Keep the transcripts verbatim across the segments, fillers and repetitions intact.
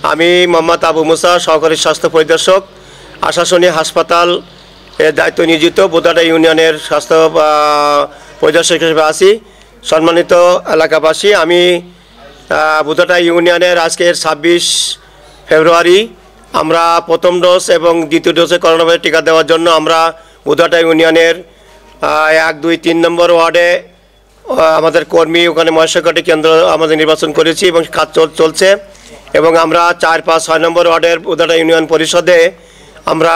আমি মোহাম্মদ আবু মুসা, সহকারী স্বাস্থ্য পরিদর্শক, আশাশুনি হাসপাতাল এর দায়িত্ব নিয়োজিত বুদাটা ইউনিয়নের স্বাস্থ্য পরিদর্শক হিসেবে আছি। সম্মানিত এলাকাবাসী, আমি বুদাটা ইউনিয়নের আজকের ছাব্বিশ ফেব্রুয়ারি আমরা প্রথম ডোজ এবং দ্বিতীয় ডোজে করোনা ভাইরাস টিকা দেওয়ার জন্য আমরা বুদাটা ইউনিয়নের এক দুই তিন নম্বর ওয়ার্ডে আমাদের কর্মী ওখানে মহেশকাটি কেন্দ্র আমাদের নির্বাচন করেছি এবং কাজ চলছে। এবং আমরা চার পাঁচ ছয় নম্বর ওয়ার্ডের বুদাটা ইউনিয়ন পরিষদে আমরা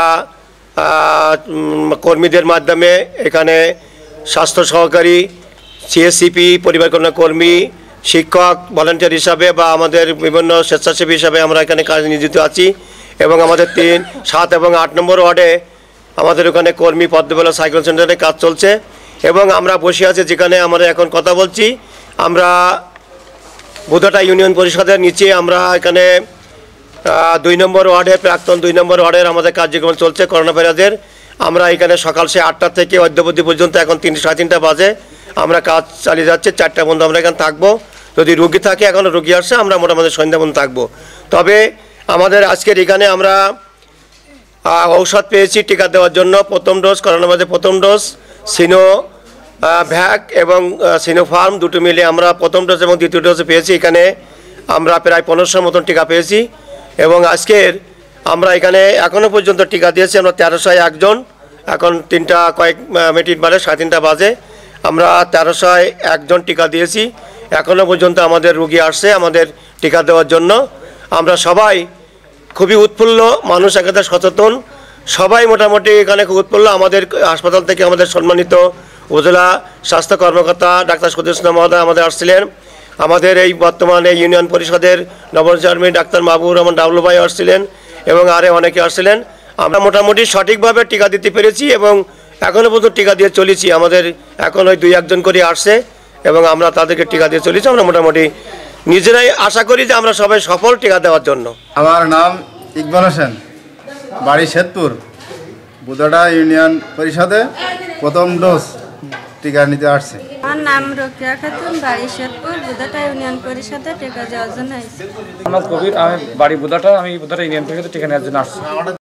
কর্মীদের মাধ্যমে এখানে স্বাস্থ্য সহকারী, সিএসসিপি, পরিবার কল্যাণ কর্মী, শিক্ষক, ভলান্টিয়ার হিসাবে বা আমাদের বিভিন্ন স্বেচ্ছাসেবী হিসাবে আমরা এখানে কাজ নিয়োজিত আছি। এবং আমাদের তিন সাত এবং আট নম্বর ওয়ার্ডে আমাদের ওখানে কর্মী পদ্মবেলা সাইকেল সেন্টারে কাজ চলছে। এবং আমরা বসে আছি যেখানে আমরা এখন কথা বলছি, আমরা বুদাটা ইউনিয়ন পরিষদের নিচে আমরা এখানে দুই নম্বর ওয়ার্ডে প্রাক্তন দুই নম্বর ওয়ার্ডের আমাদের কার্যক্রম চলছে করোনা ভাইরাসের। আমরা এখানে সকাল সে আটটা থেকে অদ্যাবধি পর্যন্ত এখন তিন সাড়ে তিনটা বাজে আমরা কাজ চালিয়ে যাচ্ছে। চারটা পর্যন্ত আমরা এখানে থাকবো। যদি রুগী থাকে, এখনও রুগী আসছে, আমরা মোটামুটি সন্ধ্যা পর্যন্ত থাকবো। তবে আমাদের আজকের এখানে আমরা ঔষধ পেয়েছি টিকা দেওয়ার জন্য। প্রথম ডোজ করোনা ভাইরাসের প্রথম ডোজ সিনো ভ্যাক এবং সিনো ফার্ম দুটো মিলে আমরা প্রথম ডোজ এবং দ্বিতীয় ডোজ পেয়েছি। এখানে আমরা প্রায় পনেরোশোর মতন টিকা পেয়েছি। এবং আজকের আমরা এখানে এখনও পর্যন্ত টিকা দিয়েছি আমরা তেরোশোয় একজন। এখন তিনটা কয়েক মিনিট বাজে, সাড়ে তিনটা বাজে, আমরা তেরোশোয় একজন টিকা দিয়েছি। এখনও পর্যন্ত আমাদের রুগী আসছে আমাদের টিকা দেওয়ার জন্য। আমরা সবাই খুবই উৎফুল্ল, মানুষ একেবারে সচেতন, সবাই মোটামুটি এখানে খুব উৎফুল্ল। আমাদের হাসপাতাল থেকে আমাদের সম্মানিত উপজেলা স্বাস্থ্য কর্মকর্তা ডাক্তার সতীশ মহোদয় আমাদের আসছিলেন। আমাদের এই বর্তমানে ইউনিয়ন পরিষদের নবনির্বাচিত ডাক্তার মাহবুবুর রহমান ডাবলু ভাই আসছিলেন এবং আরে অনেকে আসছিলেন। আমরা মোটামুটি সঠিকভাবে টিকা দিতে পেরেছি এবং এখনও পর্যন্ত টিকা দিয়ে চলেছি। আমাদের এখন ওই দুই একজন করে আসছে এবং আমরা তাদেরকে টিকা দিয়ে চলেছি। আমরা মোটামুটি নিজেরাই আশা করি যে আমরা সবাই সফল টিকা দেওয়ার জন্য। আমার নাম ইকবাল হোসেন, বাড়ি শেতপুর, বুদাটা ইউনিয়ন পরিষদে প্রথম ডোজ টিকা নিতে আসছে। আমার নাম রোকেয়া খাতুন, বাড়ি শেতপুর, বুদাটা ইউনিয়ন পরিষদে টিকা দেওয়ার জন্য আসছি। আমার কবির, আমি বাড়ি বুদাটা, আমি বুদাটা ইউনিয়ন পরিষদে টিকা নেওয়ার জন্য আসছি।